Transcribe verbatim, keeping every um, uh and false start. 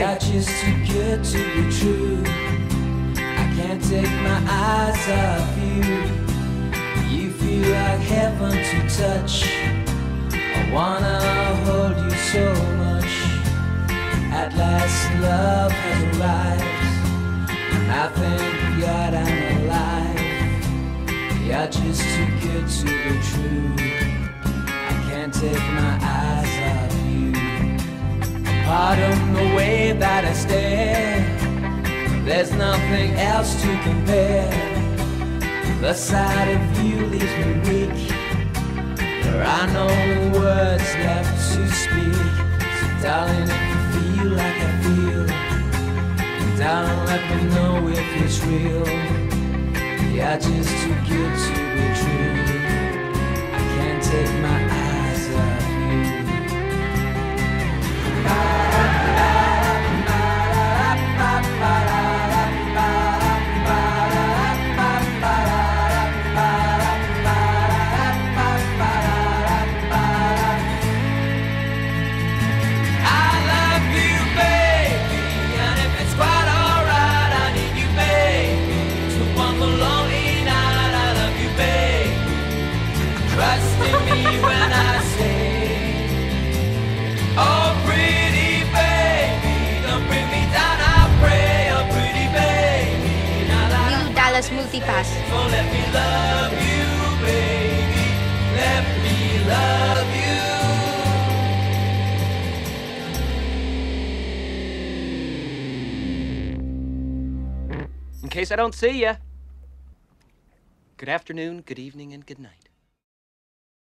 You're just too good to be true. I can't take my eyes off you. You feel like heaven to touch. I wanna hold you so much. At last love has arrived, and I thank God I'm alive. You're just too good to be true. I can't take my eyes off you. Pardon the way that I stare, there's nothing else to compare. The sight of you leaves me weak. There are no words left to speak. So darling, if you feel like I feel, darling, let me know if it's real. You're just too good to be true. I can't take my eyes off you. Trust in me when I say, oh pretty baby, don't bring me down, I pray, oh pretty baby. New Dallas Multipass. So let me love you, baby, let me love you. In case I don't see ya, good afternoon, good evening, and good night.